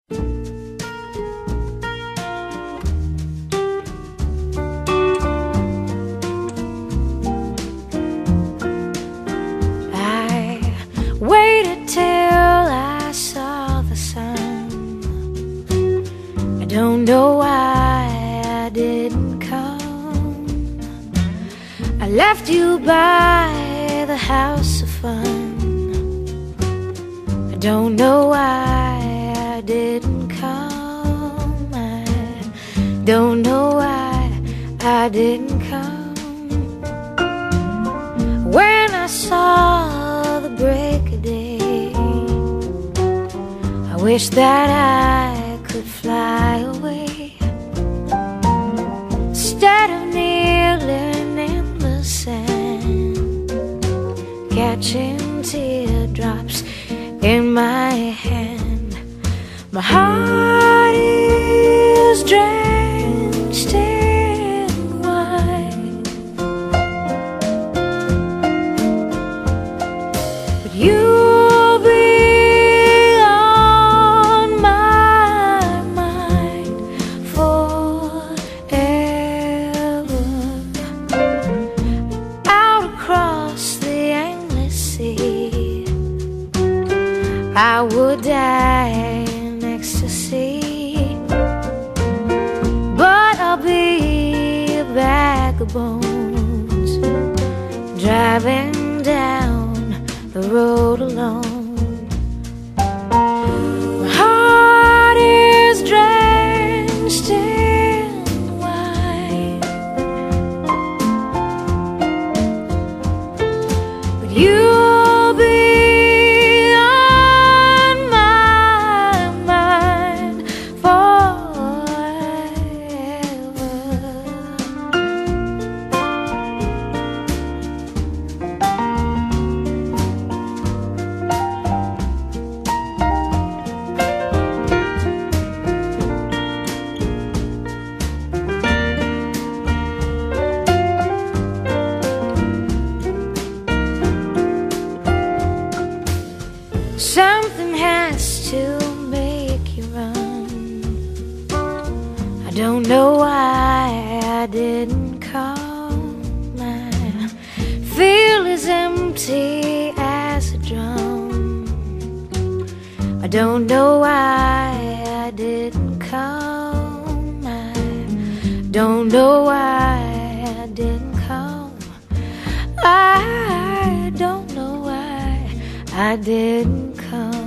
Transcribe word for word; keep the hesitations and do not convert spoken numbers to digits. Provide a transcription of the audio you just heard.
Waited till I saw the sun. I don't know why I didn't come. I left you by the house of fun. I don't know why I didn't come. I don't know why I didn't come. When I saw the break of day, I wish that I could fly away, instead of kneeling in the sand, catching teardrops in my hand. My heart is drenched in wine, but you'll be on my mind forever. Out across the endless sea, I would die in ecstasy, but I'll be a bag of bones, driving down the road alone. My heart is drenched in wine, but you'll be on my mind forever. Something has to make you run. I don't know why I didn't come. I feel as empty as a drum. I don't know why I didn't come. I don't know why I didn't come. I don't know why I didn't come.